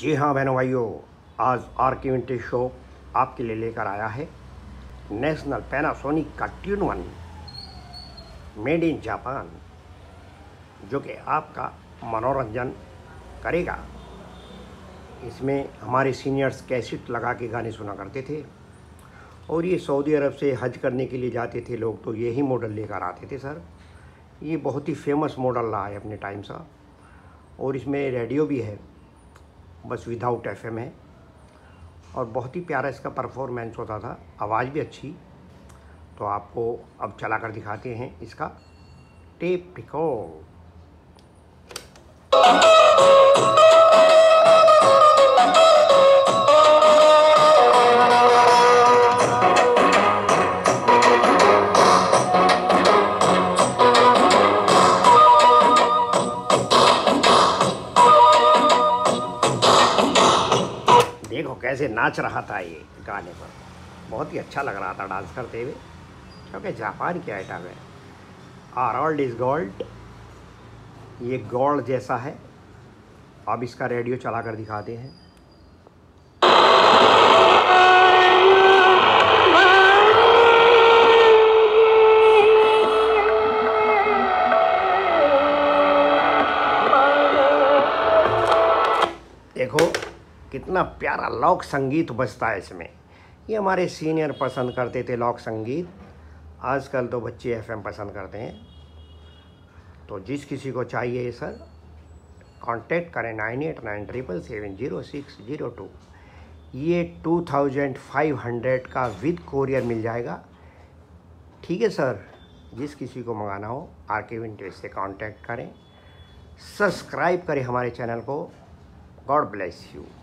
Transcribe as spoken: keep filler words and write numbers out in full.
जी हाँ बहनों भाइयों, आज आर के विंटेज शो आपके लिए लेकर आया है नेशनल पैनासोनिक का tune one made in Japan, जो कि आपका मनोरंजन करेगा। इसमें हमारे सीनियर्स कैसेट लगा के गाने सुना करते थे और ये सऊदी अरब से हज करने के लिए जाते थे लोग, तो यही मॉडल लेकर आते थे सर। ये बहुत ही फेमस मॉडल रहा है अपने टाइम सा, और इसमें रेडियो भी है, बस विदाउट एफएम है, और बहुत ही प्यारा इसका परफॉर्मेंस होता था, आवाज़ भी अच्छी। तो आपको अब चला कर दिखाते हैं इसका टेप रिकॉर्ड। देखो कैसे नाच रहा था ये गाने पर, बहुत ही अच्छा लग रहा था डांस करते हुए, क्योंकि जापान की आइटम है। आर ऑल्ड इज गोल्ड, ये गोल्ड जैसा है। अब इसका रेडियो चला कर दिखाते हैं। देखो कितना प्यारा लॉक संगीत बजता है इसमें। ये हमारे सीनियर पसंद करते थे लॉक संगीत, आजकल तो बच्चे एफएम पसंद करते हैं। तो जिस किसी को चाहिए सर, कांटेक्ट करें nine eight nine triple seven zero six zero two. ये टू थाउजेंड फाइव हंड्रेड का विद कोरियर मिल जाएगा। ठीक है सर, जिस किसी को मंगाना हो आर के विंटेज से कांटेक्ट करें, सब्सक्राइब करें हमारे चैनल को। God bless you.